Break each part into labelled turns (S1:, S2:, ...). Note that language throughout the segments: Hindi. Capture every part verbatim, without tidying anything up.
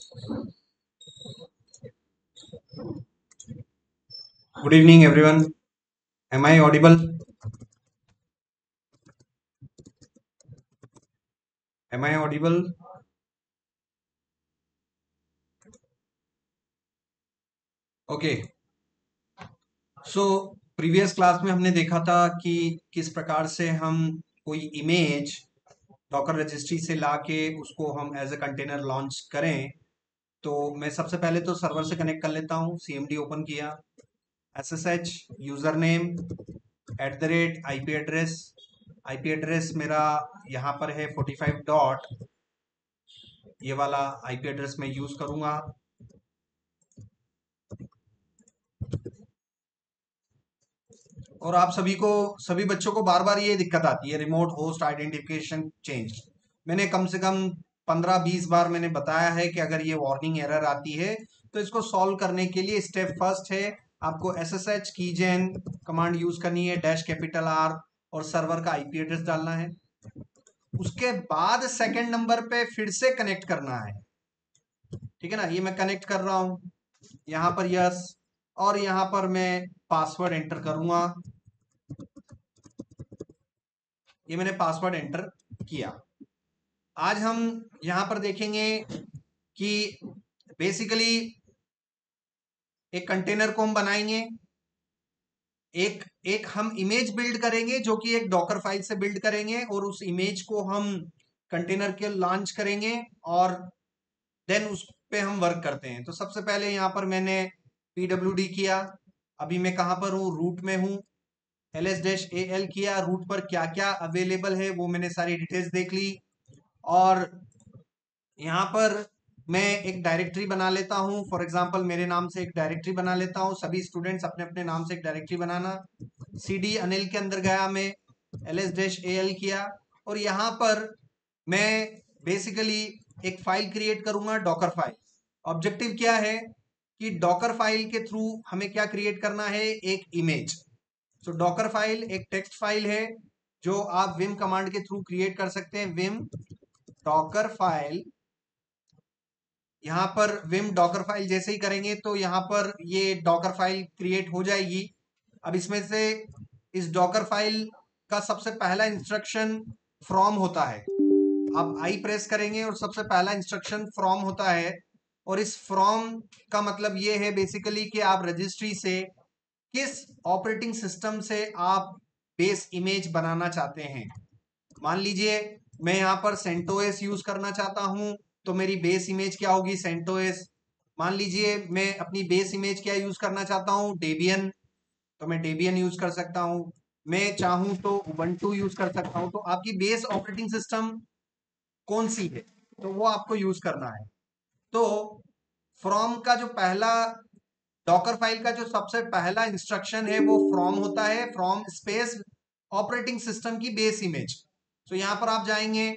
S1: Good evening, everyone. Am I audible? Am I audible? Okay, so previous class में हमने देखा था कि किस प्रकार से हम कोई इमेज डॉकर रजिस्ट्री से लाके उसको हम एज अ कंटेनर लॉन्च करें। तो मैं सबसे पहले तो सर्वर से कनेक्ट कर लेता हूँ। सीएमडी ओपन किया, S S H user name at the rate I P address. IP address मेरा यहाँ पर है फोर्टी फाइव डॉट, ये वाला आईपी एड्रेस मैं यूज करूंगा। और आप सभी को सभी बच्चों को बार बार ये दिक्कत आती है, रिमोट होस्ट आइडेंटिफिकेशन चेंज। मैंने कम से कम पंद्रह बीस बार मैंने बताया है कि अगर ये वार्निंग एरर आती है तो इसको सॉल्व करने के लिए स्टेप फर्स्ट है आपको S S H keygen command use करनी है, डैश कैपिटल आर और सर्वर का आईपी एड्रेस डालना है। उसके बाद सेकंड नंबर पे फिर से कनेक्ट करना है। ठीक है ना, ये मैं कनेक्ट कर रहा हूं, यहां पर यस, और यहां पर मैं पासवर्ड एंटर करूंगा। ये मैंने पासवर्ड एंटर किया। आज हम यहां पर देखेंगे कि बेसिकली एक कंटेनर को हम बनाएंगे, एक एक हम इमेज बिल्ड करेंगे जो कि एक डॉकर फाइल से बिल्ड करेंगे, और उस इमेज को हम कंटेनर के लॉन्च करेंगे और देन उस पे हम वर्क करते हैं। तो सबसे पहले यहां पर मैंने पीडब्ल्यूडी किया। अभी मैं कहां पर हूं, रूट में हूं। L S dash A L किया, रूट पर क्या क्या अवेलेबल है वो मैंने सारी डिटेल्स देख ली। और यहाँ पर मैं एक डायरेक्टरी बना लेता हूँ। फॉर एग्जांपल मेरे नाम से एक डायरेक्टरी बना लेता हूँ, सभी स्टूडेंट्स अपने अपने नाम से एक डायरेक्टरी बनाना। सी डी अनिल के अंदर गया मैं, L S dash A L किया, और यहाँ पर मैं बेसिकली एक फाइल क्रिएट करूंगा, डॉकर फाइल। ऑब्जेक्टिव क्या है कि डॉकर फाइल के थ्रू हमें क्या क्रिएट करना है, एक इमेज। सो डॉकर फाइल एक टेक्स्ट फाइल है जो आप विम कमांड के थ्रू क्रिएट कर सकते हैं। विम डॉकर फाइल, यहाँ पर विम डॉकर फाइल जैसे ही करेंगे तो यहाँ पर ये डॉकर फाइल क्रिएट हो जाएगी। अब इसमें से इस डॉकर फाइल का सबसे पहला इंस्ट्रक्शन फ्रॉम होता है। आप आई प्रेस करेंगे और सबसे पहला इंस्ट्रक्शन फ्रॉम होता है, और इस फ्रॉम का मतलब ये है बेसिकली कि आप रजिस्ट्री से किस ऑपरेटिंग सिस्टम से आप बेस इमेज बनाना चाहते हैं। मान लीजिए मैं यहाँ पर सेंटोएस यूज करना चाहता हूँ, तो मेरी बेस इमेज क्या होगी, सेंटोएस। मान लीजिए मैं अपनी बेस इमेज क्या यूज करना चाहता हूँ, डेबियन, तो मैं डेबियन यूज कर सकता हूँ। मैं चाहूँ तो उबंटू यूज कर सकता हूँ। तो आपकी बेस ऑपरेटिंग सिस्टम कौन सी है तो वो आपको यूज करना है। तो फ्रॉम का जो पहला, डॉकर फाइल का जो सबसे पहला इंस्ट्रक्शन है वो फ्रॉम होता है, फ्रॉम स्पेस ऑपरेटिंग सिस्टम की बेस इमेज। तो यहां पर आप जाएंगे,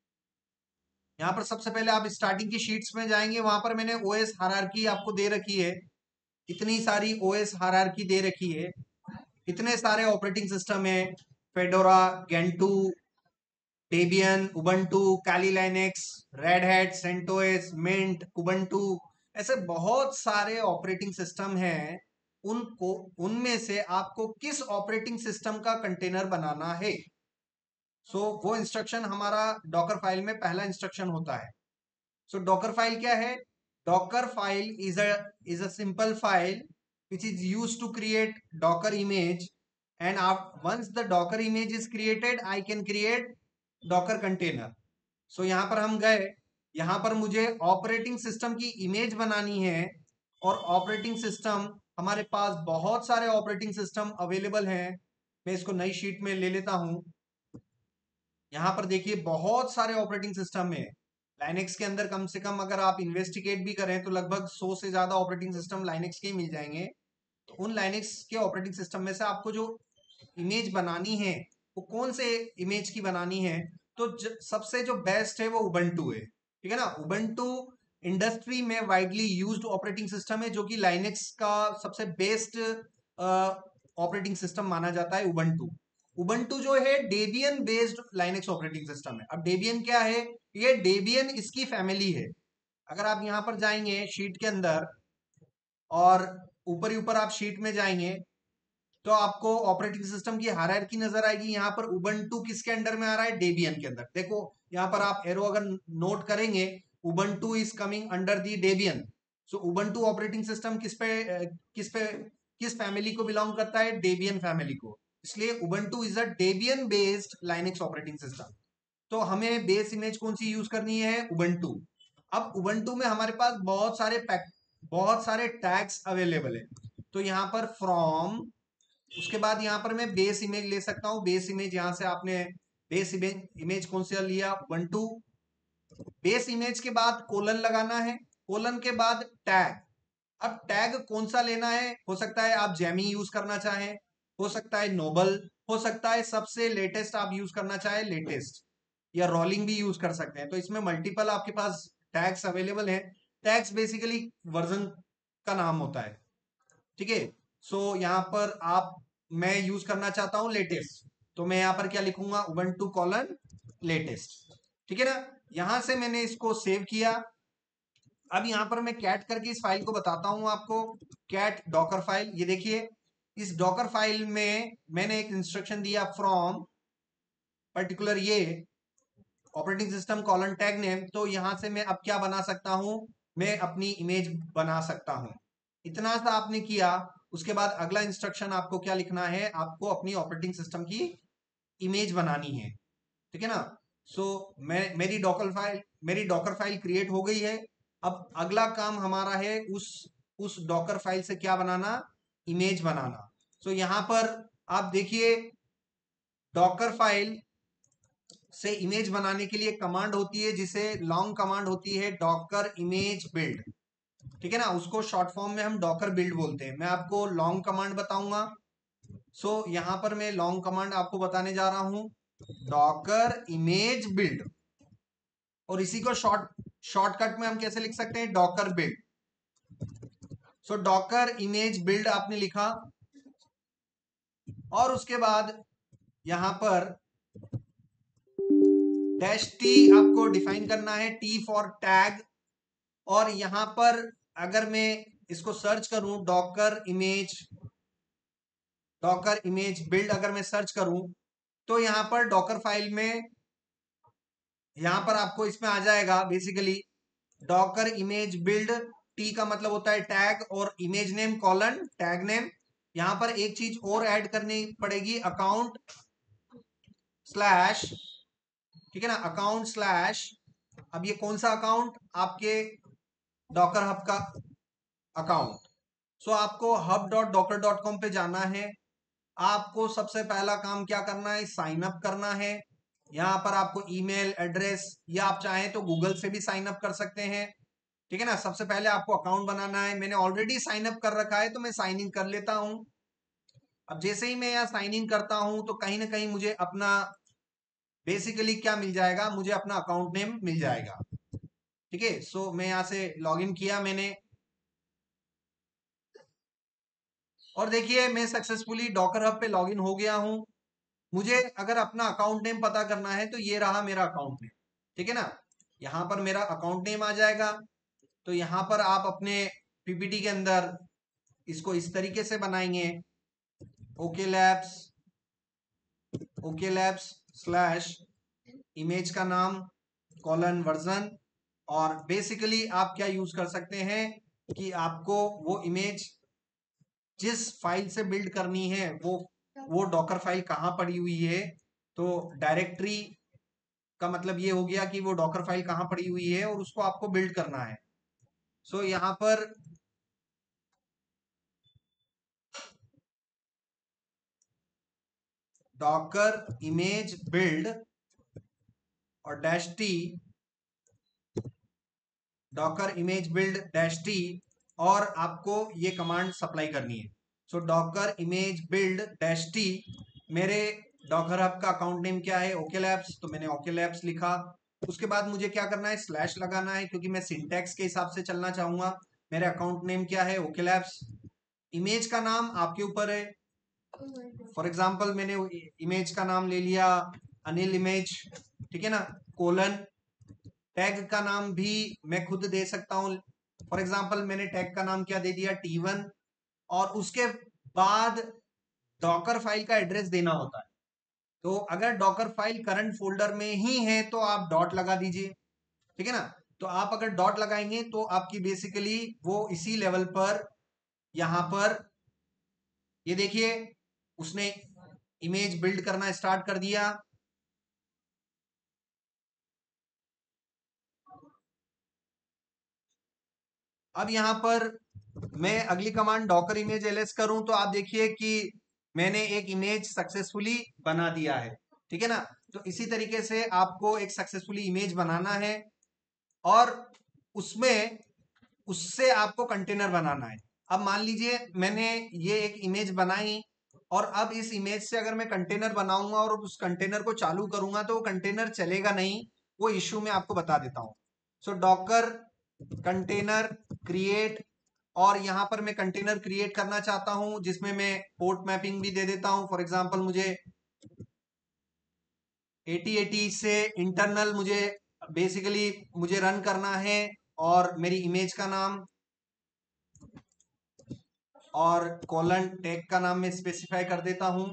S1: यहाँ पर सबसे पहले आप स्टार्टिंग की शीट्स में जाएंगे, वहां पर मैंने ओएस हायरार्की आपको दे रखी है। इतनी सारी ओएस हायरार्की दे रखी है, इतने सारे ऑपरेटिंग सिस्टम है, Fedora, Gentoo, Debian, Ubuntu, Kali Linux, Red Hat, CentOS, Mint, Kubuntu, ऐसे बहुत सारे ऑपरेटिंग सिस्टम हैं। उनको उनमें से आपको किस ऑपरेटिंग सिस्टम का कंटेनर बनाना है, सो so, वो इंस्ट्रक्शन हमारा डॉकर फाइल में पहला इंस्ट्रक्शन होता है। सो डॉकर फाइल क्या है, docker file is a is a simple file which is used to create docker image, and after, once the docker image is created I can create docker container. so यहाँ पर हम गए, यहाँ पर मुझे ऑपरेटिंग सिस्टम की इमेज बनानी है, और ऑपरेटिंग सिस्टम हमारे पास बहुत सारे ऑपरेटिंग सिस्टम अवेलेबल हैं। मैं इसको नई शीट में ले लेता हूं। यहाँ पर देखिए बहुत सारे ऑपरेटिंग सिस्टम है। लाइनेक्स के अंदर कम से कम अगर आप इन्वेस्टिगेट भी करें तो लगभग सौ से ज्यादा ऑपरेटिंग सिस्टम लाइनेक्स के ही मिल जाएंगे। तो उन लाइनेक्स के ऑपरेटिंग सिस्टम में से आपको जो इमेज बनानी है वो कौन से इमेज की बनानी है, तो ज, सबसे जो बेस्ट है वो उबंटू है। ठीक है ना, उबंटू इंडस्ट्री में वाइडली यूज्ड ऑपरेटिंग सिस्टम है, जो कि लाइनेक्स का सबसे बेस्ट ऑपरेटिंग सिस्टम माना जाता है उबंटू। उबंटू जो है Debian based Linux operating system है। अब डेबियन क्या है, ये डेबियन इसकी फैमिली है। अगर आप यहाँ पर जाएंगे शीट के अंदर और ऊपर ही ऊपर आप शीट में जाएंगे तो आपको ऑपरेटिंग सिस्टम की हायरार्की नजर आएगी। यहाँ पर उबंटू किसके अंडर में आ रहा है? डेबियन के अंदर। देखो यहाँ पर आप एरो अगर नोट करेंगे, Ubuntu is coming under the Debian. So Ubuntu operating system किस पे किस पे किस फैमिली को बिलोंग करता है? डेबियन फैमिली को। इसलिए Ubuntu is a Debian based Linux operating system. तो हमें बेस इमेज कौन सी यूज करनी है? उबंटू। अब उबंटू में हमारे पास बहुत सारे पैक बहुत सारे टैग्स अवेलेबल है। तो यहाँ पर फ्रॉम, उसके बाद यहाँ पर मैं बेस इमेज ले सकता हूँ। बेस इमेज यहाँ से आपने बेस इमेज इमेज कौन सा लिया? उबंटू। बेस इमेज के बाद कोलन लगाना है, कोलन के बाद टैग। अब टैग कौन सा लेना है? हो सकता है आप जेमी यूज करना चाहें, हो सकता है नोबल, हो सकता है सबसे लेटेस्ट आप यूज करना चाहे लेटेस्ट, या रोलिंग भी यूज कर सकते हैं। तो इसमें मल्टीपल आपके पास टैग्स अवेलेबल है। टैग्स बेसिकली वर्जन का नाम होता है, ठीक है। सो यहाँ पर आप, मैं यूज करना चाहता हूं लेटेस्ट, तो मैं यहाँ पर क्या लिखूंगा? उबंटू कॉलन लेटेस्ट, ठीक है ना। यहां से मैंने इसको सेव किया। अब यहाँ पर मैं कैट करके इस फाइल को बताता हूं आपको। कैट डॉकर फाइल, ये देखिए इस डॉकर फाइल में मैंने एक इंस्ट्रक्शन दिया फ्रॉम पर्टिकुलर ये operating system colon tag name. तो यहां से मैं अब क्या बना सकता हूं? मैं अपनी इमेज बना सकता हूं। इतना सा आपने किया। उसके बाद अगला इंस्ट्रक्शन आपको क्या लिखना है? आपको अपनी ऑपरेटिंग सिस्टम की इमेज बनानी है, ठीक है ना। सो so, मैं मेरी डॉकर फाइल मेरी डॉकर फाइल क्रिएट हो गई है। अब अगला काम हमारा है उस उस डॉकर फाइल से क्या बनाना? इमेज बनाना। सो so, यहां पर आप देखिए डॉकर फाइल से इमेज बनाने के लिए कमांड होती है जिसे लॉन्ग कमांड होती है डॉकर इमेज बिल्ड, ठीक है ना। उसको शॉर्ट फॉर्म में हम डॉकर बिल्ड बोलते हैं। मैं आपको लॉन्ग कमांड बताऊंगा। सो so, यहां पर मैं लॉन्ग कमांड आपको बताने जा रहा हूं, डॉकर इमेज बिल्ड। और इसी को शॉर्ट शॉर्टकट में हम कैसे लिख सकते हैं? Docker build. So docker image build आपने लिखा और उसके बाद यहां पर डैश टी आपको डिफाइन करना है, टी फॉर टैग। और यहां पर अगर मैं इसको सर्च करूं, docker image docker image build अगर मैं सर्च करूं तो यहां पर डॉकर फाइल में यहां पर आपको इसमें आ जाएगा basically docker image build. T का मतलब होता है टैग और image name colon tag name. यहां पर एक चीज और ऐड करनी पड़ेगी, अकाउंट स्लैश, ठीक है ना, अकाउंट स्लैश। अब ये कौन सा अकाउंट? आपके डॉकर हब का अकाउंट। सो आपको hub dot docker dot com पे जाना है। आपको सबसे पहला काम क्या करना है? साइन अप करना है। यहाँ पर आपको ईमेल एड्रेस, या आप चाहें तो गूगल से भी साइन अप कर सकते हैं, ठीक है ना। सबसे पहले आपको अकाउंट बनाना है। मैंने ऑलरेडी साइन अप कर रखा है तो मैं साइन इन कर लेता हूं। अब जैसे ही मैं यहाँ साइन इन करता हूं तो कहीं ना कहीं मुझे अपना बेसिकली क्या मिल जाएगा? मुझे अपना अकाउंट नेम मिल जाएगा, ठीक है। सो मैं यहाँ से लॉग इन किया मैंने, और देखिए मैं सक्सेसफुली डॉकर हब पे लॉग इन हो गया हूं। मुझे अगर अपना अकाउंट नेम पता करना है तो ये रहा मेरा अकाउंट नेम, ठीक है ना। यहां पर मेरा अकाउंट नेम आ जाएगा। तो यहां पर आप अपने पीपीटी के अंदर इसको इस तरीके से बनाएंगे, okay labs okay labs slash image का नाम कॉलन वर्जन। और बेसिकली आप क्या यूज कर सकते हैं कि आपको वो इमेज जिस फाइल से बिल्ड करनी है वो वो डॉकर फाइल कहाँ पड़ी हुई है। तो डायरेक्टरी का मतलब ये हो गया कि वो डॉकर फाइल कहाँ पड़ी हुई है और उसको आपको बिल्ड करना है। सो so, यहां पर डॉकर इमेज बिल्ड और dash T, docker image build dash T, और आपको ये कमांड सप्लाई करनी है। So docker image build dash T, मेरे डॉकर हब का अकाउंट नेम क्या है? Okay labs. तो मैंने ओके लैब्स लिखा। उसके बाद मुझे क्या करना है? स्लैश लगाना है, क्योंकि मैं सिंटैक्स के हिसाब से चलना चाहूंगा। मेरे अकाउंट नेम क्या है? Okay labs. इमेज का नाम आपके ऊपर है। फॉर एग्जाम्पल मैंने इमेज का नाम ले लिया अनिल इमेज, ठीक है ना, कोलन टैग का नाम भी मैं खुद दे सकता हूं। फॉर एग्जांपल मैंने टैग का नाम क्या दे दिया, टी वन, और उसके बाद डॉकर फाइल का एड्रेस देना होता है। तो अगर डॉकर फाइल करंट फोल्डर में ही है तो आप डॉट लगा दीजिए, ठीक है ना। तो आप अगर डॉट लगाएंगे तो आपकी बेसिकली वो इसी लेवल पर, यहां पर ये देखिए उसने इमेज बिल्ड करना स्टार्ट कर दिया। अब यहां पर मैं अगली कमांड डॉकर इमेज एलएस करूं तो आप देखिए कि मैंने एक इमेज सक्सेसफुली बना दिया है, ठीक है ना। तो इसी तरीके से आपको एक सक्सेसफुली इमेज बनाना है और उसमें उससे आपको कंटेनर बनाना है। अब मान लीजिए मैंने ये एक इमेज बनाई और अब इस इमेज से अगर मैं कंटेनर बनाऊंगा और उस कंटेनर को चालू करूंगा तो वो कंटेनर चलेगा नहीं। वो इश्यू मैं आपको बता देता हूं। सो डॉकर कंटेनर क्रिएट, और यहां पर मैं कंटेनर क्रिएट करना चाहता हूं जिसमें मैं पोर्ट मैपिंग भी दे देता हूं। फॉर एग्जांपल मुझे एटी एटी से इंटरनल मुझे बेसिकली मुझे रन करना है, और मेरी इमेज का नाम और कॉलन टैग का नाम मैं स्पेसिफाई कर देता हूं।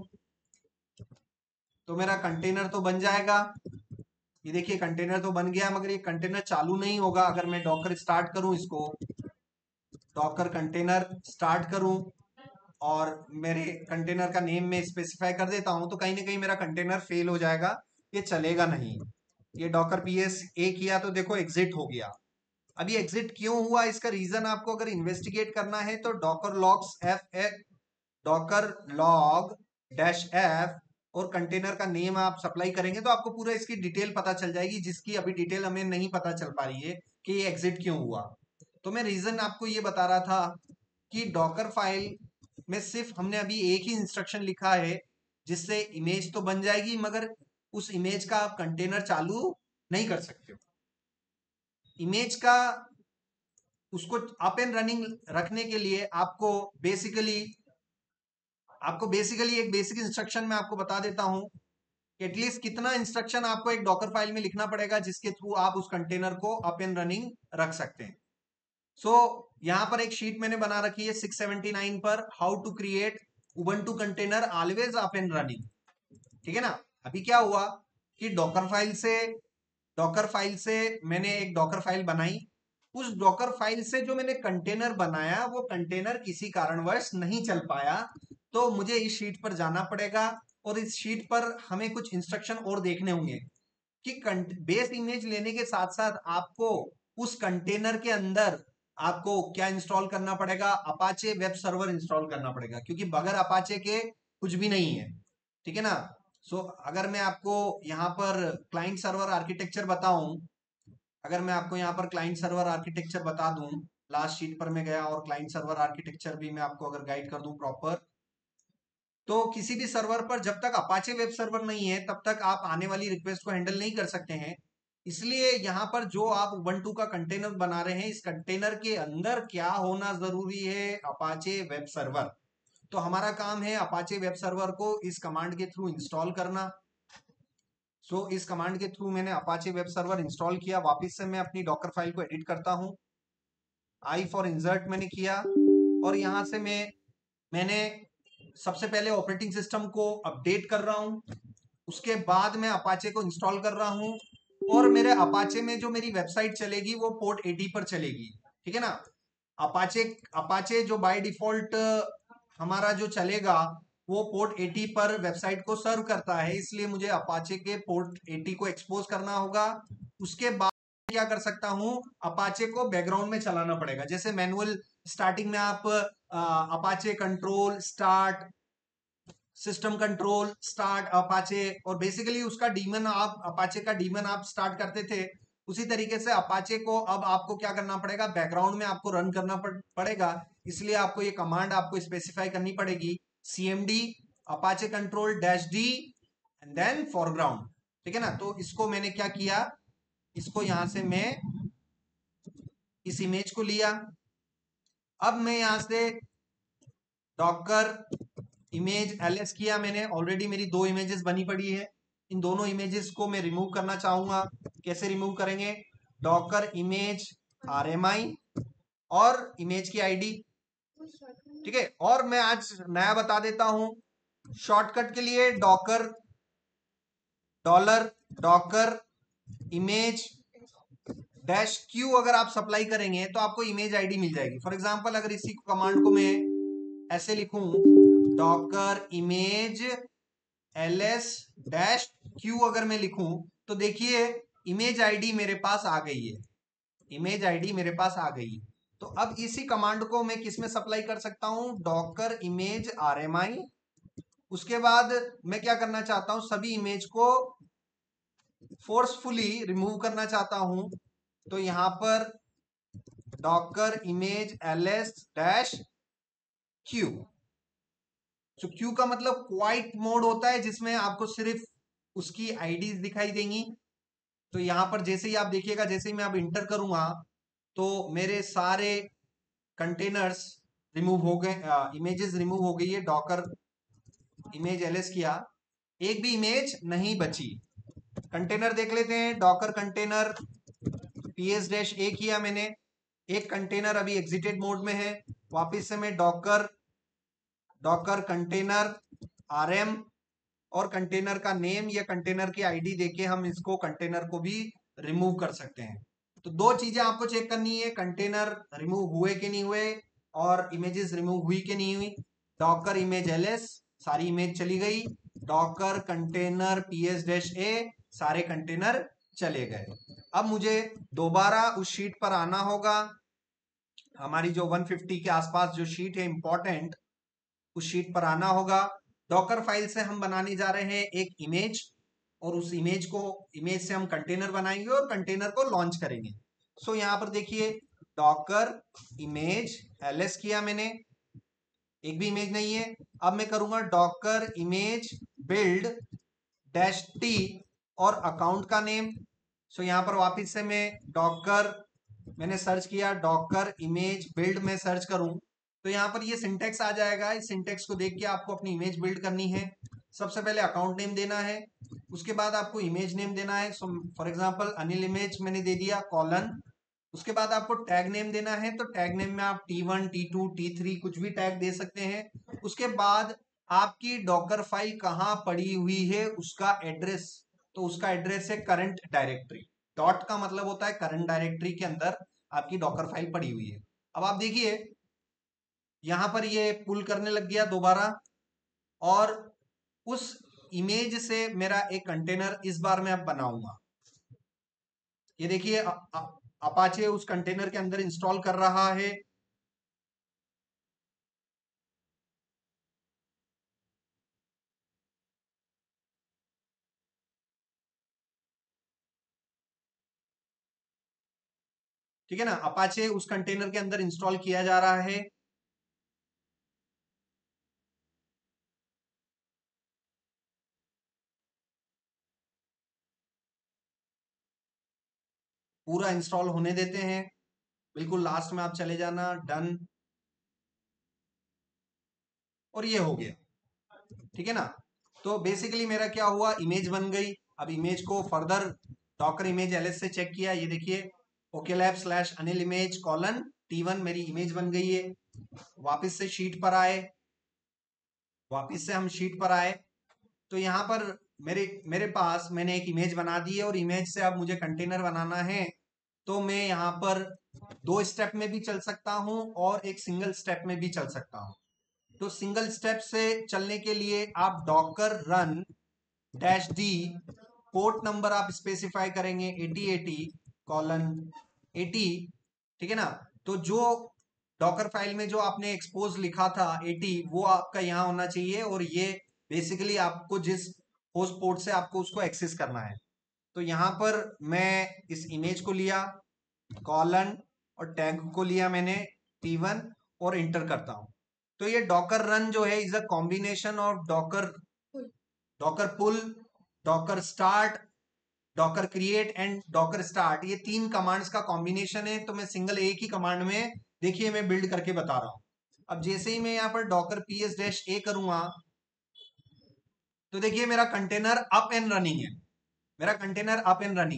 S1: तो मेरा कंटेनर तो बन जाएगा। ये देखिए कंटेनर तो बन गया, मगर ये कंटेनर चालू नहीं होगा अगर मैं डॉकर स्टार्ट करूं, इसको डॉकर कंटेनर स्टार्ट करूं और मेरे कंटेनर का नेम में स्पेसिफाई कर देता हूं, तो कहीं ना कहीं मेरा कंटेनर फेल हो जाएगा, ये चलेगा नहीं। ये डॉकर पीएस ए किया तो देखो एग्जिट हो गया। अब ये एग्जिट क्यों हुआ, इसका रीजन आपको अगर इन्वेस्टिगेट करना है तो docker logs F docker log dash F और कंटेनर का नेम आप सप्लाई करेंगे तो आपको पूरा इसकी डिटेल पता चल जाएगी, जिसकी अभी डिटेल हमें नहीं पता चल पा रही है कि ये एग्जिट क्यों हुआ। तो मैं रीजन आपको ये बता रहा था कि डॉकर फाइल में सिर्फ हमने अभी एक ही इंस्ट्रक्शन लिखा है जिससे इमेज तो बन जाएगी, मगर उस इमेज का आप कंटेनर चालू नहीं कर सकते हो। इमेज का उसको अप एंड रनिंग रखने के लिए आपको बेसिकली आपको बेसिकली एक बेसिक इंस्ट्रक्शन मैं आपको बता देता हूं कि एटलीस्ट कितना इंस्ट्रक्शन आपको एक डॉकर फाइल में लिखना पड़ेगा जिसके थ्रू आप उस कंटेनर को अप एंड रनिंग रख सकते हैं। सो so, यहां पर एक शीट मैंने बना रखी है सिक्स सेवेंटी नाइन पर, how to create Ubuntu container always up and running, ठीक है ना। अभी क्या हुआ कि डॉकर फाइल से डॉकर फाइल से मैंने एक डॉकर फाइल बनाई, उस डॉकर फाइल से जो मैंने कंटेनर बनाया वो कंटेनर किसी कारणवश नहीं चल पाया, तो मुझे इस शीट पर जाना पड़ेगा और इस शीट पर हमें कुछ इंस्ट्रक्शन और देखने होंगे कि बेस इमेज लेने के साथ साथ आपको उस कंटेनर के अंदर आपको क्या इंस्टॉल करना पड़ेगा, अपाचे वेब सर्वर इंस्टॉल करना पड़ेगा, क्योंकि बगैर अपाचे के कुछ भी नहीं है, ठीक है ना। सो so, अगर मैं आपको यहाँ पर क्लाइंट सर्वर आर्किटेक्चर बताऊं, अगर मैं आपको यहाँ पर क्लाइंट सर्वर आर्किटेक्चर बता दूं, लास्ट शीट पर मैं गया और क्लाइंट सर्वर आर्किटेक्चर भी मैं आपको अगर गाइड कर दूं प्रॉपर, तो किसी भी सर्वर पर जब तक अपाचे वेब सर्वर नहीं है तब तक आप आने वाली रिक्वेस्ट को हैंडल नहीं कर सकते हैं। इसलिए यहाँ पर जो आप उबंटू का कंटेनर बना रहे हैं, इस कंटेनर के अंदर क्या होना जरूरी है, अपाचे वेब सर्वर। तो हमारा काम है अपाचे वेब सर्वर को इस कमांड के थ्रू इंस्टॉल करना। सो so, इस कमांड के थ्रू मैंने अपाचे वेब सर्वर इंस्टॉल किया। वापस से मैं अपनी डॉकर फाइल को एडिट करता हूं, आई फॉर इंसर्ट मैंने किया और यहां से मैं मैंने सबसे पहले ऑपरेटिंग सिस्टम को अपडेट कर रहा हूं, उसके बाद मैं अपाचे को इंस्टॉल कर रहा हूं और मेरे अपाचे में जो मेरी वेबसाइट चलेगी वो पोर्ट एटी पर चलेगी, ठीक है ना। अपाचे अपाचे जो बाय डिफॉल्ट हमारा जो चलेगा वो पोर्ट एटी पर वेबसाइट को सर्व करता है, इसलिए मुझे अपाचे के पोर्ट एटी को एक्सपोज करना होगा। उसके बाद क्या कर सकता हूं, अपाचे को बैकग्राउंड में चलाना पड़ेगा। जैसे मैनुअल स्टार्टिंग में आप Apache control start, system control start Apache, और बेसिकली उसका डीमन आप अपाचे का डीमन आप स्टार्ट करते थे, उसी तरीके से अपाचे को अब आपको क्या करना पड़ेगा, बैकग्राउंड में आपको रन करना पड़ेगा। इसलिए आपको ये कमांड आपको स्पेसिफाई करनी पड़ेगी, CMD Apache control dash D and then foreground, ठीक है ना। तो इसको मैंने क्या किया, इसको यहां से मैं इस इमेज को लिया। अब मैं यहां से डॉकर इमेज एलएस किया मैंने, ऑलरेडी मेरी दो इमेजेस बनी पड़ी है। इन दोनों इमेजेस को मैं रिमूव करना चाहूंगा। कैसे रिमूव करेंगे, डॉकर इमेज आरएमआई और इमेज की आईडी, ठीक है। और मैं आज नया बता देता हूं शॉर्टकट के लिए, docker dollar docker image dash Q अगर आप सप्लाई करेंगे तो आपको इमेज आईडी मिल जाएगी। फॉर एग्जांपल अगर इसी कमांड को मैं ऐसे लिखूं, docker image LS dash Q अगर मैं लिखूं तो देखिए इमेज आईडी मेरे पास आ गई है, इमेज आईडी मेरे पास आ गई है। तो अब इसी कमांड को मैं किस में सप्लाई कर सकता हूं, डॉकर इमेज आरएमआई। उसके बाद मैं क्या करना चाहता हूं, सभी इमेज को फोर्सफुली रिमूव करना चाहता हूं, तो यहां पर docker image LS dash Q. तो क्यू का मतलब क्वाइट मोड होता है जिसमें आपको सिर्फ उसकी आईडीज दिखाई देंगी। तो यहां पर जैसे ही आप देखिएगा, जैसे ही मैं अब इंटर करूंगा तो मेरे सारे कंटेनर्स रिमूव हो गए, इमेजेस रिमूव हो गई है। डॉकर इमेज एलएस किया, एक भी इमेज नहीं बची। कंटेनर देख लेते हैं, docker container PS dash A किया मैंने, एक कंटेनर अभी एग्जिटेड मोड में है। वापस से मैं डॉकर डॉकर कंटेनर आरएम और कंटेनर का नेम या कंटेनर की आईडी देके हम इसको कंटेनर को भी रिमूव कर सकते हैं। तो दो चीजें आपको चेक करनी है, कंटेनर रिमूव हुए कि नहीं हुए और इमेजेस रिमूव हुई कि नहीं हुई। डॉकर इमेज एलएस, सारी इमेज चली गई। Docker container PS dash A, सारे कंटेनर चले गए। अब मुझे दोबारा उस शीट पर आना होगा, हमारी जो एक सौ पचास के आसपास जो शीट है इंपॉर्टेंट, उस शीट पर आना होगा। डॉकर फाइल से हम बनाने जा रहे हैं एक इमेज, और उस इमेज को इमेज से हम कंटेनर बनाएंगे और कंटेनर को लॉन्च करेंगे। सो यहां पर देखिए डॉकर इमेज एलएस किया मैंने, एक भी इमेज नहीं है। अब मैं करूंगा docker image build dash T और अकाउंट का नेम। सो यहां पर वापस से मैं डॉकर, मैंने सर्च किया डॉकर इमेज बिल्ड में सर्च करूं तो यहां पर ये सिंटेक्स आ जाएगा। इस सिंटेक्स को देख के आपको अपनी इमेज बिल्ड करनी है। सबसे पहले अकाउंट नेम देना है, उसके बाद आपको इमेज नेम देना है। So for example Anil image मैंने दे दिया कॉलन। उसके बाद आपको टैग नेम देना है, तो टैग नेम में आप T one T two T three कुछ भी टैग दे सकते हैं। उसके बाद आपकी डॉकर फाइल कहां पड़ी हुई है उसका एड्रेस, तो उसका एड्रेस है करंट डायरेक्टरी। डॉट का मतलब होता है करंट डायरेक्टरी के अंदर आपकी डॉकर फाइल पड़ी हुई है। अब आप देखिए यहां पर ये पुल करने लग गया दोबारा, और उस इमेज से मेरा एक कंटेनर इस बार मैं अब बनाऊंगा। ये देखिए अपाचे उस कंटेनर के अंदर इंस्टॉल कर रहा है। ठीक है ना, अपाचे उस कंटेनर के अंदर इंस्टॉल किया जा रहा है। पूरा इंस्टॉल होने देते हैं, बिल्कुल लास्ट में आप चले जाना, डन, और ये हो गया। ठीक है ना, तो बेसिकली मेरा क्या हुआ, इमेज बन गई। अब इमेज को फर्दर डॉकर इमेज एलएस से चेक किया, ये देखिए okay lab slash Anil image colon T one मेरी इमेज बन गई है। वापस से शीट पर आए, वापस से हम शीट पर आए तो यहाँ पर मेरे मेरे पास मैंने एक इमेज बना दी है, और इमेज से अब मुझे कंटेनर बनाना है। तो मैं यहाँ पर दो स्टेप में भी चल सकता हूँ और एक सिंगल स्टेप में भी चल सकता हूँ। तो सिंगल स्टेप से चलने के लिए आप docker run dash D, port number आप स्पेसिफाई करेंगे एटी एटी कॉलन एटी। ठीक है ना, तो जो डॉकर फाइल में जो आपने एक्सपोज लिखा था एटी, वो आपका यहाँ होना चाहिए, और ये बेसिकली आपको जिस होस्ट पोर्ट से आपको उसको एक्सेस करना है। तो यहाँ पर मैं इस इमेज को लिया कॉलन और टैग को लिया मैंने टी वन और इंटर करता हूं। तो ये डॉकर रन जो है is a combination of docker docker pull, docker start, docker create and docker start, ये तीन कमांड्स का कॉम्बिनेशन है। तो मैं सिंगल एक ही कमांड में देखिए मैं बिल्ड करके बता रहा हूं। अब जैसे ही मैं यहाँ पर डॉकर पीएस डैश ए करूंगा तो देखिए मेरा कंटेनर अप एंड रनिंग है, मेरा कंटेनर अप एंड रनिंग है।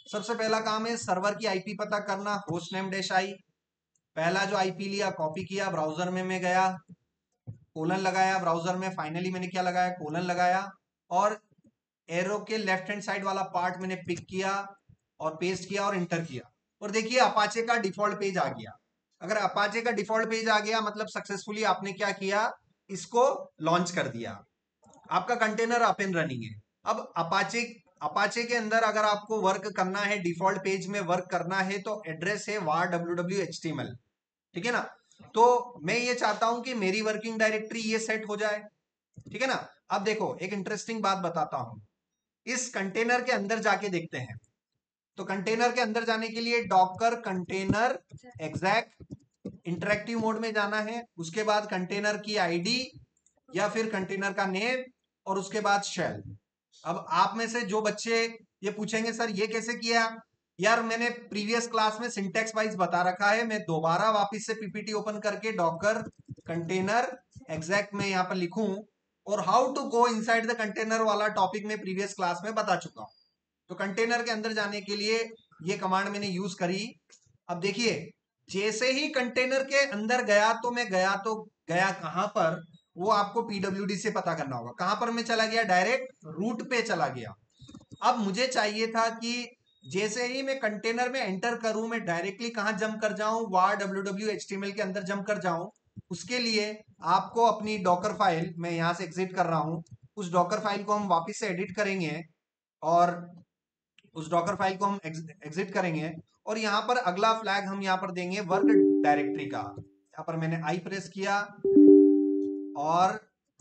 S1: सबसे पहला काम है सर्वर की आईपी पता करना, होस्ट नेम डैश आई। पहला जो आईपी लिया कॉपी किया, ब्राउजर में मैं गया, कोलन लगाया, ब्राउजर में फाइनली मैंने क्या लगाया, कोलन लगाया, और एरो के लेफ्ट हैंड साइड वाला पार्ट मैंने पिक किया और पेस्ट किया और इंटर किया, और देखिए अपाचे का डिफॉल्ट पेज आ गया। अगर अपाचे का डिफॉल्ट पेज आ गया मतलब सक्सेसफुली आपने क्या किया, इसको लॉन्च कर दिया, आपका कंटेनर अप एंड रनिंग है। अब अपाचे अपाचे के अंदर अगर आपको वर्क करना है, डिफॉल्ट पेज में वर्क करना है, तो एड्रेस है var www html, ठीक है ना। तो मैं ये चाहता हूं कि मेरी वर्किंग डायरेक्टरी ये सेट हो जाए, ठीक है ना। अब देखो एक इंटरेस्टिंग बात बताता हूं, इस कंटेनर के अंदर जाके देखते हैं। तो कंटेनर के अंदर जाने के लिए docker container exec interactive mode में जाना है, उसके बाद कंटेनर की आईडी या फिर कंटेनर का नेम, और उसके बाद शेल। अब आप में से जो बच्चे ये पूछेंगे सर ये कैसे किया, यार मैंने प्रीवियस क्लास में सिंटेक्स वाइज बता रखा है, मैं दोबारा वापस से पीपीटी ओपन करके डॉकर कंटेनर एग्जैक्ट में यहाँ पर लिखूं, और how to go inside the container वाला टॉपिक में प्रीवियस क्लास में बता चुका हूं। तो कंटेनर के अंदर जाने के लिए ये कमांड मैंने यूज करी। अब देखिए जैसे ही कंटेनर के अंदर गया तो मैं गया तो गया कहां पर, वो आपको पीडब्ल्यूडी से पता करना होगा। कहां पर मैं चला गया, डायरेक्ट रूट पे चला गया। अब मुझे चाहिए था कि जैसे ही मैं कंटेनर में एंटर करूं मैं डायरेक्टली कहां जंप कर जाऊं, var www html के अंदर जंप कर जाऊं। उसके लिए आपको अपनी डॉकर फाइल, मैं यहां से एग्जिट कर रहा हूं, उस डॉकर फाइल को हम वापस से एडिट करेंगे, और उस डॉकर फाइल को हम एग्जिट करेंगे, और यहां पर अगला फ्लैग हम यहां पर देंगे वर्क डायरेक्टरी का। यहां पर मैंने आई प्रेस किया और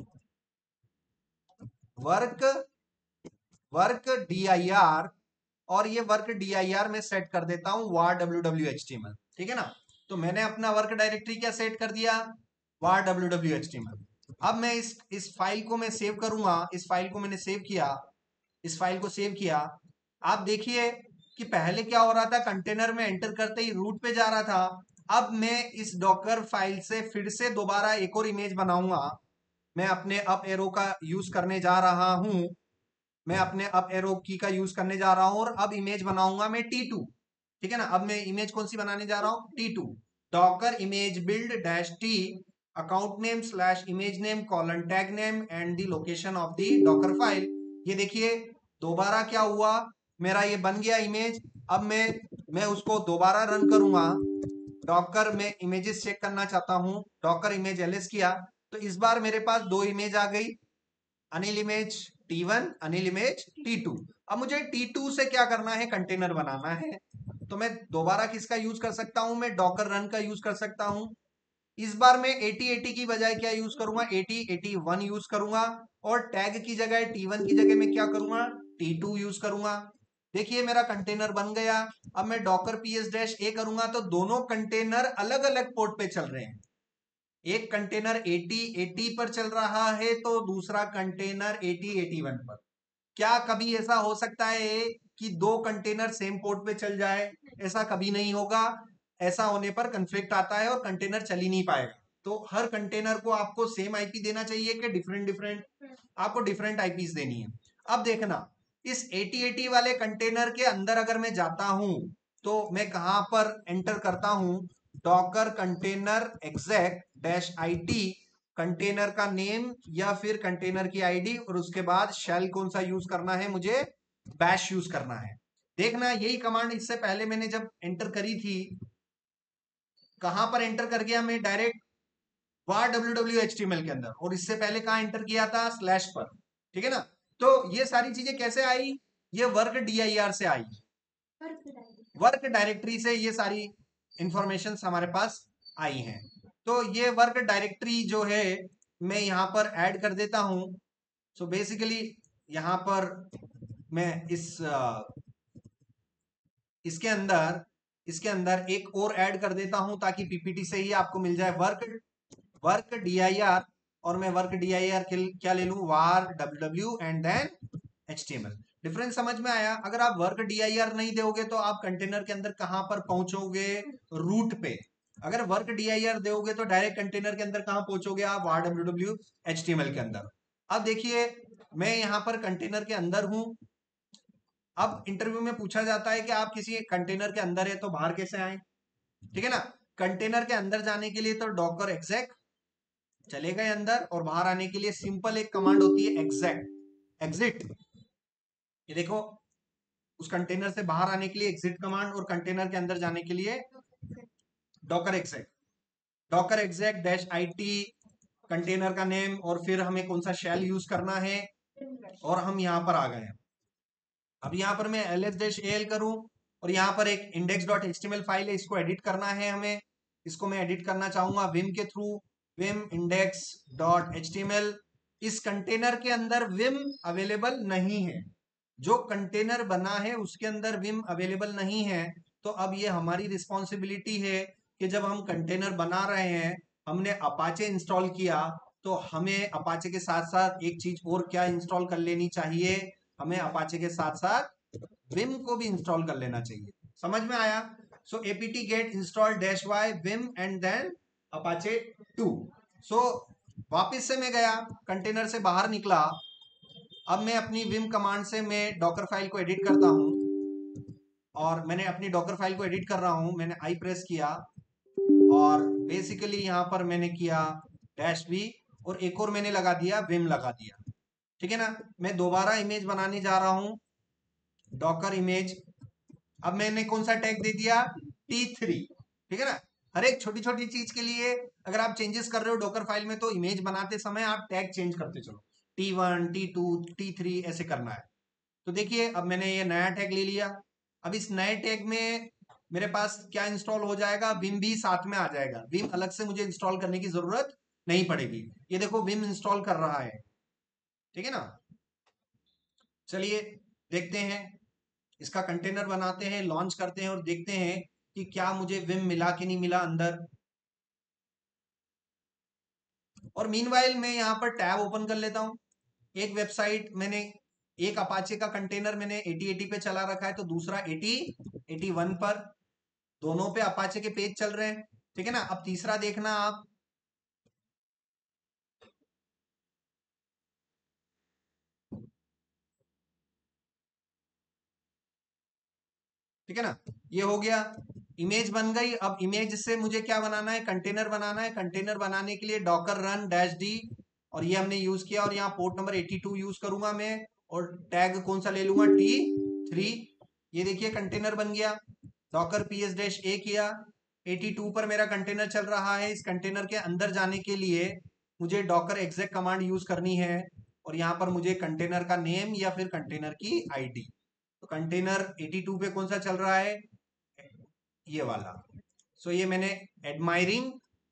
S1: work work D I R, और ये वर्क डी आई आर में सेट कर देता हूं var www html, ठीक है ना। तो मैंने अपना वर्क डायरेक्टरी क्या सेट कर दिया, var www html। अब मैं इस इस फाइल को मैं सेव करूंगा, इस फाइल को मैंने सेव किया, इस फाइल को सेव किया। आप देखिए कि पहले क्या हो रहा था, कंटेनर में एंटर करते ही रूट पे जा रहा था। अब मैं इस डॉकर फाइल से फिर से दोबारा एक और इमेज बनाऊंगा, मैं अपने अप एरो का यूज करने जा रहा हूं, मैं अपने अप एरो की का यूज करने जा रहा हूं, और अब इमेज बनाऊंगा मैं टी टू, ठीक है ना। अब मैं इमेज कौन सी बनाने जा रहा हूं, T two, docker image build dash T account name slash image name colon tag name and the location of the docker file. ये देखिए दोबारा क्या हुआ, मेरा ये बन गया इमेज। अब मैं मैं उसको दोबारा रन करूंगा, डॉकर में इमेजेस चेक करना चाहता हूं, डॉकर इमेज एलएस किया, तो इस बार मेरे पास दो इमेज आ गई, Anil image T one, Anil image T two. अब मुझे टी टू से क्या करना है, कंटेनर बनाना है, तो मैं दोबारा किसका यूज कर सकता हूं, मैं डॉकर रन का यूज कर सकता हूं। इस बार मैं एटी एटी की बजाय क्या यूज करूंगा, एटी एटी वन यूज करूंगा, और टैग की जगह टी वन की जगह मैं क्या करूंगा, टी टू यूज करूंगा। देखिए मेरा कंटेनर बन गया। अब मैं डॉकर पीएस डैश ए करूंगा तो दोनों कंटेनर अलग अलग पोर्ट पे चल रहे हैं, एक कंटेनर एटी एटी पर चल रहा है तो दूसरा कंटेनर एटी एटी वन पर। क्या कभी ऐसा हो सकता है कि दो कंटेनर सेम पोर्ट पे चल जाए, ऐसा कभी नहीं होगा। ऐसा होने पर कन्फ्लिक्ट आता है और कंटेनर चल ही नहीं पाएगा। तो हर कंटेनर को आपको सेम आईपी देना चाहिए कि डिफरेंट डिफरेंट, आपको डिफरेंट आईपीज देनी है। अब देखना इस एटी एटी वाले कंटेनर के अंदर अगर मैं जाता हूं तो मैं कहां पर एंटर करता हूं, docker container exact dash IT, container का नेम या फिर कंटेनर की आईडी, और उसके बाद शेल कौन सा यूज करना है, मुझे बैश यूज करना है। देखना यही कमांड इससे पहले मैंने जब एंटर करी थी, कहां पर एंटर कर गया मैं, डायरेक्ट var www html के अंदर, और इससे पहले कहां एंटर किया था, स्लैश पर, ठीक है ना। तो ये सारी चीजें कैसे आई, ये वर्क डीआईआर से आई, वर्क डायरेक्टरी से ये सारी इंफॉर्मेशन हमारे पास आई हैं। तो ये वर्क डायरेक्टरी जो है मैं यहां पर ऐड कर देता हूं। सो बेसिकली यहां पर मैं इस इसके अंदर इसके अंदर एक और ऐड कर देता हूं ताकि पीपीटी से ही आपको मिल जाए वर्क वर्क डीआईआर, और मैं वर्क डीआईआर क्या ले लूं, var www and then html। Difference समझ में आया। अगर आप वर्क डीआईआर नहीं दोगे तो आप कंटेनर के अंदर कहां पर पहुंचोगे, रूट पे। अगर वर्क डीआईआर दोगे तो डायरेक्ट कंटेनर के अंदर कहां पहुंचोगे आप, var www html के अंदर। अब देखिए मैं यहां पर कंटेनर के अंदर हूं, अब इंटरव्यू में पूछा जाता है कि आप किसी कंटेनर के अंदर है तो बाहर कैसे आए, ठीक है ना। कंटेनर के अंदर जाने के लिए तो डॉकर एग्जैक चले गए अंदर, और बाहर आने के लिए सिंपल एक कमांड होती है एग्जैक एग्जिट। ये देखो, उस कंटेनर से बाहर आने के लिए एग्जिट कमांड, और कंटेनर के अंदर जाने के लिए docker exec docker exec dash I T container का नेम, और फिर हमें कौन सा शेल यूज करना है, और हम यहां पर आ गए हैं। अब यहां पर मैं एल एस डैश एल करूं, और यहां पर एक index dot H T M L file है, इसको एडिट करना है हमें। इसको मैं एडिट करना चाहूंगा विम के through, Vim index dot H T M L. इस कंटेनर के अंदर विम अवेलेबल नहीं है, जो कंटेनर बना है उसके अंदर विम अवेलेबल नहीं है। तो अब ये हमारी रिस्पॉन्सिबिलिटी है कि जब हम कंटेनर बना रहे हैं, हमने अपाचे इंस्टॉल किया, तो हमें अपाचे के साथ साथ एक चीज और क्या इंस्टॉल कर लेनी चाहिए, हमें अपाचे के साथ साथ विम को भी इंस्टॉल कर लेना चाहिए। समझ में आया? So APT get install dash Y Vim and then Apache two. So वापस से मैं गया, कंटेनर से बाहर निकला। अब मैं अपनी विम कमांड से मैं डॉकर फाइल को एडिट करता हूं, और मैंने अपनी डॉकर फाइल को एडिट कर रहा हूं। मैंने आई प्रेस किया, और बेसिकली यहां पर मैंने किया डैश वी, और एक और मैंने लगा दिया विम लगा दिया, ठीक है ना। मैं दोबारा इमेज बनाने जा रहा हूं, डॉकर इमेज। अब मैंने कौन सा टैग दे दिया, टी थ्री, ठीक है ना। हर एक छोटी छोटी चीज के लिए अगर आप चेंजेस कर रहे हो डॉकर फाइल में, तो इमेज बनाते समय आप टैग चेंज करते चलो, T one T two T three ऐसे करना है। तो देखिए, अब मैंने ये नया टैग ले लिया। अब इस नए टैग में मेरे पास क्या इंस्टॉल हो जाएगा, विम भी साथ में आ जाएगा। विम अलग से मुझे इंस्टॉल करने की जरूरत नहीं पड़ेगी। ये देखो विम इंस्टॉल कर रहा है, ठीक है ना। चलिए देखते हैं, इसका कंटेनर बनाते हैं, लॉन्च करते हैं, और देखते हैं कि क्या मुझे विम मिला कि नहीं मिला अंदर। और मीनवाइल मैं यहाँ पर टैब ओपन कर लेता हूँ। एक वेबसाइट मैंने, एक अपाचे का कंटेनर मैंने एटी एटी पे चला रखा है, तो दूसरा एटी एटी वन पर, दोनों पे अपाचे के पेज चल रहे हैं, ठीक है ना। अब तीसरा देखना आप, ठीक है ना। ये हो गया, इमेज बन गई। अब इमेज से मुझे क्या बनाना है, कंटेनर बनाना है। कंटेनर बनाने के लिए डॉकर रन डैश डी, और ये हमने यूज किया, और यहाँ port number eighty two use करूंगा मैं, और टैग कौन सा ले लूंगा, टी थ्री। ये देखिए कंटेनर बन गया, docker P S dash A किया, एटी टू पर मेरा कंटेनर चल रहा है। इस कंटेनर के अंदर जाने के लिए मुझे डॉकर एग्जैक कमांड यूज करनी है, और यहाँ पर मुझे कंटेनर का नेम या फिर कंटेनर की आईडी। तो कंटेनर एटी टू पे कौन सा चल रहा है, ये वाला। सो so, ये मैंने एडमायरिंग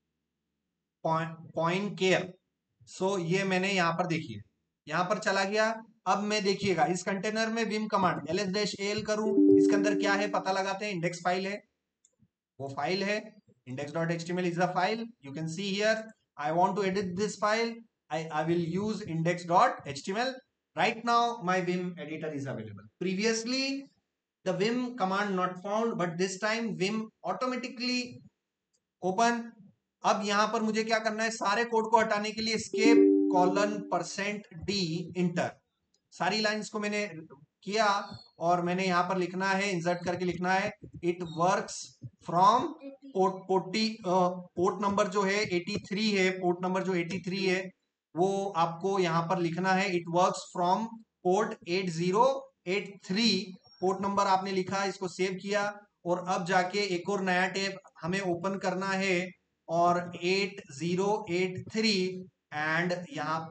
S1: पॉइंट केयर, सो ये मैंने यहां पर देखिए, यहां पर चला गया। अब मैं देखिएगा इस कंटेनर में Vim command L S dash L करूं, इसके अंदर क्या है पता लगाते हैं, इंडेक्स फाइल है, वो फाइल है index dot H T M L is the file. You can see here, I want to edit this file, I I will use index dot H T M L. right now my vim editor is available. Previously the vim command not found, but this time vim automatically open. अब यहां पर मुझे क्या करना है, सारे कोड को हटाने के लिए escape colon percent D enter, सारी लाइंस को मैंने किया, और मैंने यहां पर लिखना है, इंसर्ट करके लिखना है, it works from port port port number जो है एटी थ्री है, पोर्ट नंबर जो एटी थ्री है वो आपको यहां पर लिखना है, it works from port eight zero eight three. Port number आपने लिखा, इसको सेव किया, और अब जाके एक और नया टैब हमें ओपन करना है, और eight zero eight three, and यहां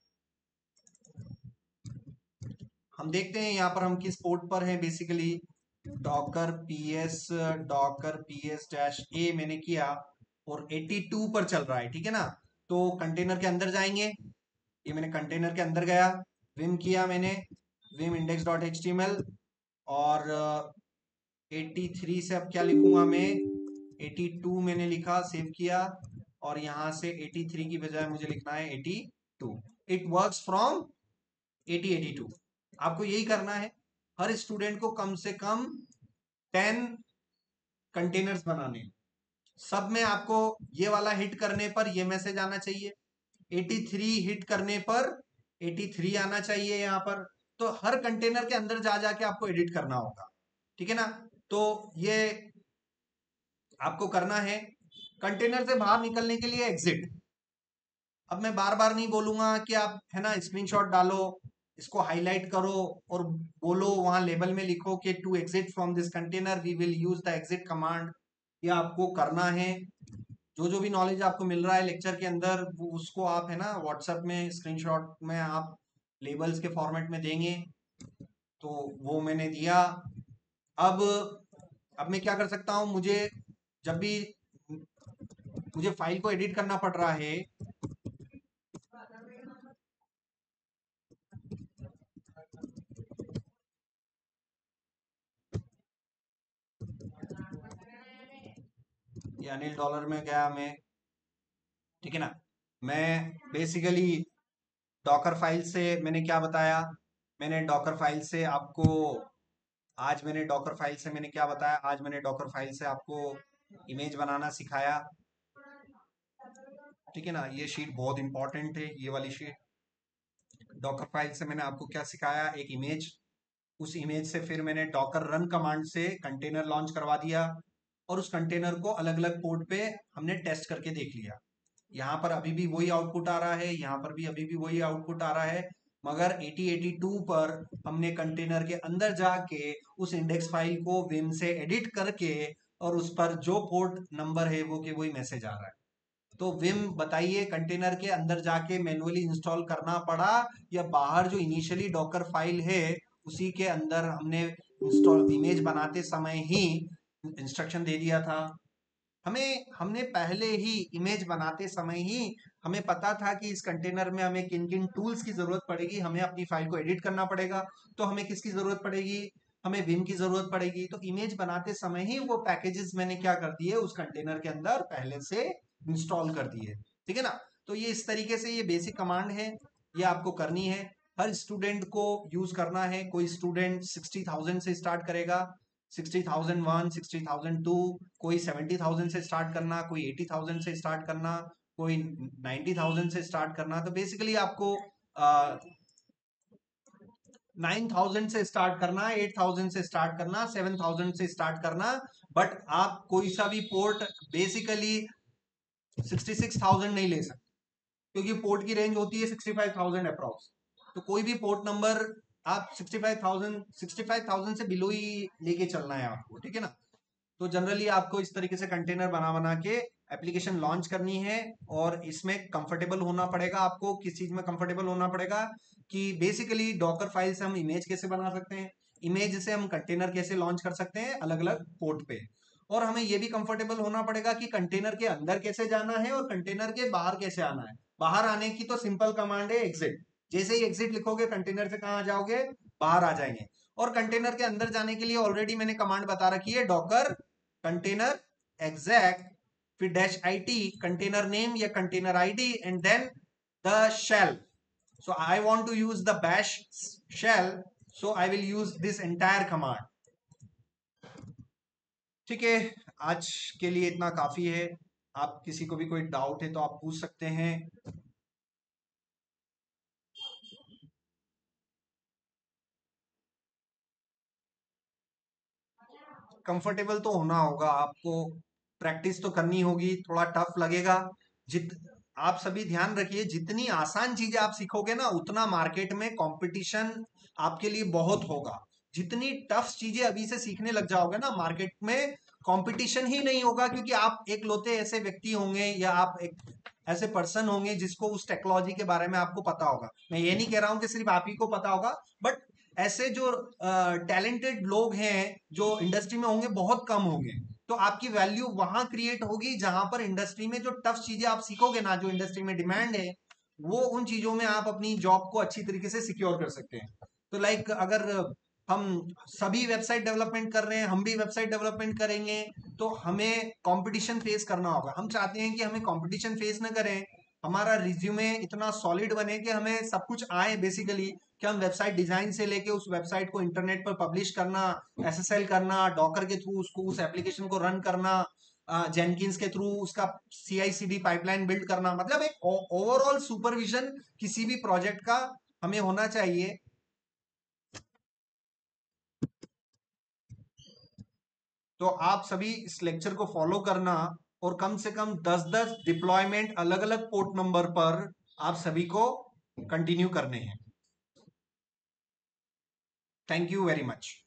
S1: हम देखते हैं यहाँ पर हम किस पोर्ट पर हैं। Basically docker PS docker PS dash A मैंने किया, और एटी टू पर चल रहा है, ठीक है ना। तो कंटेनर के अंदर जाएंगे, ये मैंने कंटेनर के अंदर गया, विम किया मैंने, Vim index dot H T M L, और एटी थ्री से अब क्या लिखूंगा मैं, एटी टू मैंने लिखा, सेव किया, और यहां से एटी थ्री की बजाय मुझे लिखना है eighty two. It works from eighty eighty two. आपको यही करना है, हर स्टूडेंट को कम से कम टेन कंटेनर्स बनाने, सब में आपको ये वाला हिट करने पर ये मैसेज आना चाहिए, एटी थ्री हिट करने पर एटी थ्री आना चाहिए यहाँ पर, तो हर कंटेनर के अंदर जा जाके आपको एडिट करना होगा, ठीक है ना। तो ये आपको करना है। कंटेनर से बाहर निकलने के लिए एग्जिट। अब मैं बार बार नहीं बोलूंगा कि आप है ना स्क्रीनशॉट डालो, इसको हाईलाइट करो और बोलो, वहां लेबल में लिखो कि to exit from this container we will use the exit command. ये आपको करना है। जो जो भी नॉलेज आपको मिल रहा है लेक्चर के अंदर, वो उसको आप है ना व्हाट्सएप में स्क्रीनशॉट में आप लेबल्स के फॉर्मेट में देंगे। तो वो मैंने दिया। अब अब मैं क्या कर सकता हूं, मुझे जब भी मुझे फाइल को एडिट करना पड़ रहा है, ये अनिल डॉलर में गया मैं, ठीक है ना। मैं बेसिकली डॉकर फाइल से मैंने क्या बताया, मैंने डॉकर फाइल से आपको आज मैंने डॉकर फाइल से मैंने क्या बताया, आज मैंने डॉकर फाइल से आपको इमेज बनाना सिखाया, ठीक है ना। ये शीट बहुत इंपॉर्टेंट है, ये वाली शीट। डॉकर फाइल से मैंने आपको क्या सिखाया, एक इमेज। उस इमेज से फिर मैंने डॉकर रन कमांड से कंटेनर लॉन्च करवा दिया और उस कंटेनर को अलग अलग पोर्ट पे हमने टेस्ट करके देख लिया। यहाँ पर अभी भी वही आउटपुट आ रहा है, यहाँ पर भी अभी भी वही आउटपुट आ रहा है, मगर अस्सी बयासी पर हमने कंटेनर के अंदर जाके उस इंडेक्स फाइल को विम से एडिट करके और उस पर जो पोर्ट नंबर है वो के वही मैसेज आ रहा है। तो विम बताइए, कंटेनर के अंदर जाके मैन्युअली इंस्टॉल करना पड़ा या बाहर जो इनिशियली डॉकर फाइल है उसी के अंदर हमने इंस्टॉल इमेज बनाते समय ही इंस्ट्रक्शन दे दिया था। हमें हमने पहले ही इमेज बनाते समय ही हमें पता था कि इस कंटेनर में हमें किन किन टूल्स की जरूरत पड़ेगी, हमें अपनी फाइल को एडिट करना पड़ेगा। तो हमें किसकी जरूरत पड़ेगी, हमें विम की जरूरत पड़ेगी। तो इमेज बनाते समय ही वो पैकेजेस मैंने क्या कर दिए, उस कंटेनर के अंदर पहले से इंस्टॉल कर दिए, ठीक है ना। तो ये इस तरीके से ये बेसिक कमांड है, ये आपको करनी है। हर स्टूडेंट को यूज करना है। कोई स्टूडेंट सिक्सटी थाउजेंड से स्टार्ट करेगा, sixty thousand one, sixty thousand two, कोई सेवेंटी थाउजेंड से स्टार्ट करना, कोई एटी थाउजेंड से स्टार्ट करना, कोई नाइन्टी थाउजेंड से स्टार्ट करना। तो बेसिकली आपको नाइन थाउजेंड से स्टार्ट करना, एट थाउजेंड से स्टार्ट करना, सेवन थाउजेंड से स्टार्ट करना। बट आप कोई सा भी port basically sixty six thousand नहीं ले सकते, क्योंकि पोर्ट की रेंज होती है सिक्सटी फाइव थाउजेंड अप्रॉक्स। तो कोई भी पोर्ट नंबर आप sixty five thousand sixty five thousand से बिलो ही लेके चलना है आपको, ठीक है ना। तो जनरली आपको इस तरीके से कंटेनर बना बना के एप्लीकेशन लॉन्च करनी है। और इसमें कंफर्टेबल होना पड़ेगा आपको। किस चीज में कंफर्टेबल होना पड़ेगा कि बेसिकली डॉकर फाइल से हम इमेज कैसे बना सकते हैं, इमेज से हम कंटेनर कैसे लॉन्च कर सकते हैं अलग अलग पोर्ट पे। और हमें यह भी कंफर्टेबल होना पड़ेगा कि कंटेनर के अंदर कैसे जाना है और कंटेनर के बाहर कैसे आना है। बाहर आने की तो सिंपल कमांड है एग्जिट। जैसे ही एग्जिट लिखोगे कंटेनर से कहां जाओगे, बाहर आ जाएंगे। और कंटेनर के अंदर जाने के लिए ऑलरेडी मैंने कमांड बता रखी है, डॉकर कंटेनर एग्जैक्ट फिर डैश आईटी कंटेनर नेम या container ID and then the shell. so I want to use the bash shell, so I will use this entire command, ठीक है। आज के लिए इतना काफी है। आप किसी को भी कोई डाउट है तो आप पूछ सकते हैं। कंफर्टेबल तो होना होगा आपको, प्रैक्टिस तो करनी होगी, थोड़ा टफ लगेगा। जित आप सभी ध्यान रखिए, जितनी आसान चीजें आप सीखोगे ना उतना मार्केट में कंपटीशन आपके लिए बहुत होगा। जितनी टफ चीजें अभी से सीखने लग जाओगे ना, मार्केट में कंपटीशन ही नहीं होगा, क्योंकि आप एक लौते ऐसे व्यक्ति होंगे या आप एक ऐसे पर्सन होंगे जिसको उस टेक्नोलॉजी के बारे में आपको पता होगा। मैं ये नहीं कह रहा हूं कि सिर्फ आप ही को पता होगा, बट ऐसे जो टैलेंटेड लोग हैं जो इंडस्ट्री में होंगे बहुत कम होंगे। तो आपकी वैल्यू वहां क्रिएट होगी जहां पर इंडस्ट्री में जो टफ चीजें आप सीखोगे ना, जो इंडस्ट्री में डिमांड है, वो उन चीजों में आप अपनी जॉब को अच्छी तरीके से सिक्योर कर सकते हैं। तो लाइक अगर हम सभी वेबसाइट डेवलपमेंट कर रहे हैं, हम भी वेबसाइट डेवलपमेंट करेंगे, तो हमें कंपटीशन फेस करना होगा। हम चाहते हैं कि हमें कंपटीशन फेस ना करें, हमारा रिज्यूमे इतना सॉलिड बने कि हमें सब कुछ आए बेसिकली, कि हम वेबसाइट डिजाइन से लेके उस वेबसाइट को इंटरनेट पर पब्लिश करना, एसएसएल करना, डॉकर के थ्रू उसको उस एप्लीकेशन को रन करना, जेनकिंस के थ्रू उसका सीआई सीडी पाइपलाइन बिल्ड करना, मतलब एक ओवरऑल सुपरविजन किसी भी प्रोजेक्ट का हमें होना चाहिए। तो आप सभी इस लेक्चर को फॉलो करना और कम से कम दस दस डिप्लॉयमेंट अलग अलग पोर्ट नंबर पर आप सभी को कंटिन्यू करने हैं। Thank you very much.